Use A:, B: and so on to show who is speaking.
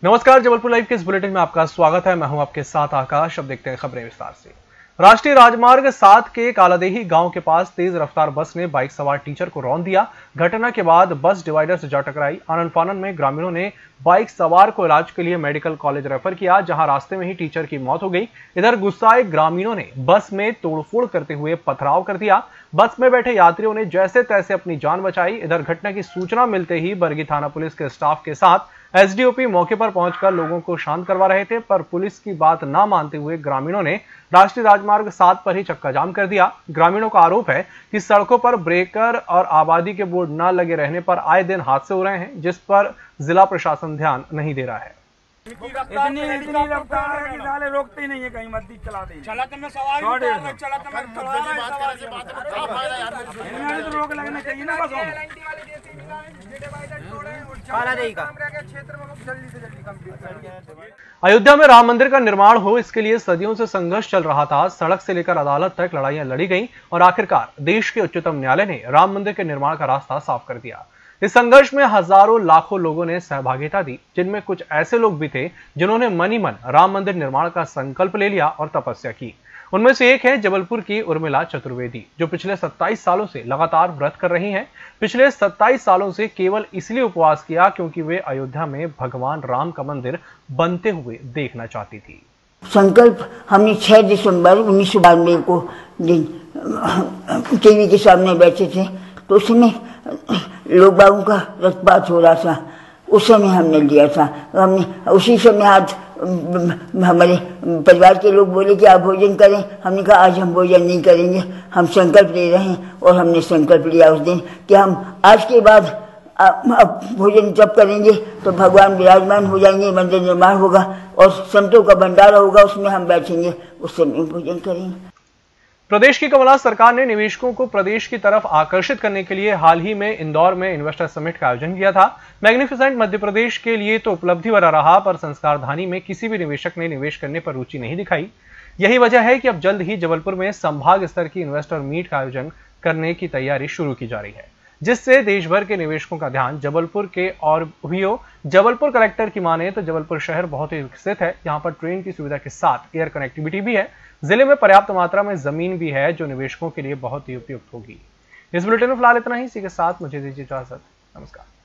A: नमस्कार, जबलपुर लाइव के इस बुलेटिन में आपका स्वागत है। मैं हूं आपके साथ आकाश। अब देखते हैं खबरें विस्तार से। राष्ट्रीय राजमार्ग 7 के कालादेही गांव के पास तेज रफ्तार बस ने बाइक सवार टीचर को रौंद दिया। घटना के बाद बस डिवाइडर से जा टकराई। आनन फानन में ग्रामीणों ने बाइक सवार को इलाज के लिए मेडिकल कॉलेज रेफर किया, जहां रास्ते में ही टीचर की मौत हो गई। इधर गुस्साए ग्रामीणों ने बस में तोड़फोड़ करते हुए पथराव कर दिया। बस में बैठे यात्रियों ने जैसे तैसे अपनी जान बचाई। इधर घटना की सूचना मिलते ही बरगी थाना पुलिस के स्टाफ के साथ एसडीओपी मौके पर पहुंचकर लोगों को शांत करवा रहे थे, पर पुलिस की बात न मानते हुए ग्रामीणों ने राष्ट्रीय राजमार्ग 7 पर ही चक्का जाम कर दिया। ग्रामीणों का आरोप है कि सड़कों पर ब्रेकर और आबादी के बोर्ड न लगे रहने पर आए दिन हादसे हो रहे हैं, जिस पर जिला प्रशासन ध्यान नहीं दे रहा है।
B: इतनी रफ्तार है कि साले रोकते ही नहीं है, कहीं मत चला दे। चला तो मैं सवारी चला तो मैं तो रोक लगना चाहिए ना बसों में।
A: अयोध्या में राम मंदिर का निर्माण हो, इसके लिए सदियों से संघर्ष चल रहा था। सड़क से लेकर अदालत तक लड़ाइयां लड़ी गईं और आखिरकार देश के उच्चतम न्यायालय ने राम मंदिर के निर्माण का रास्ता साफ कर दिया। इस संघर्ष में हजारों लाखों लोगों ने सहभागिता दी, जिनमें कुछ ऐसे लोग भी थे जिन्होंने मन ही मन राम मंदिर निर्माण का संकल्प ले लिया और तपस्या की। उनमें से एक है जबलपुर की उर्मिला चतुर्वेदी, जो पिछले 27 सालों से लगातार व्रत कर रही हैं। पिछले 27 सालों से केवल इसलिए उपवास किया क्योंकि वे अयोध्या में भगवान राम का मंदिर बनते हुए देखना चाहती थी।
C: संकल्प हमने 6 दिसंबर 1992 को दिन टीवी के सामने बैठे थे, तो उसमें लोग बागों का रक्तपात हो रहा था। उस समय हमने लिया था। हमने उसी समय आज हमारे परिवार के लोग बोले कि आप भोजन करें। हमने कहा आज हम भोजन नहीं करेंगे, हम संकल्प ले रहे हैं। और हमने संकल्प लिया उस दिन कि हम आज के बाद अब भोजन जब करेंगे तो भगवान विराजमान हो जाएंगे, मंदिर निर्माण होगा और संतों का भंडारा होगा, उसमें हम बैठेंगे, उस समय भोजन करेंगे।
A: प्रदेश की कमलनाथ सरकार ने निवेशकों को प्रदेश की तरफ आकर्षित करने के लिए हाल ही में इंदौर में इन्वेस्टर समिट का आयोजन किया था। मैग्निफिसेंट मध्य प्रदेश के लिए तो उपलब्धि भरा रहा, पर संस्कारधानी में किसी भी निवेशक ने निवेश करने पर रुचि नहीं दिखाई। यही वजह है कि अब जल्द ही जबलपुर में संभाग स्तर की इन्वेस्टर मीट का आयोजन करने की तैयारी शुरू की जा रही है, जिससे देश भर के निवेशकों का ध्यान जबलपुर के और भी हो। जबलपुर कलेक्टर की माने तो जबलपुर शहर बहुत ही विकसित है। यहाँ पर ट्रेन की सुविधा के साथ एयर कनेक्टिविटी भी है। जिले में पर्याप्त मात्रा में जमीन भी है, जो निवेशकों के लिए बहुत ही उपयुक्त होगी। इस बुलेटिन में फिलहाल इतना ही। इसी के साथ मुझे दीजिए इजाजत। नमस्कार।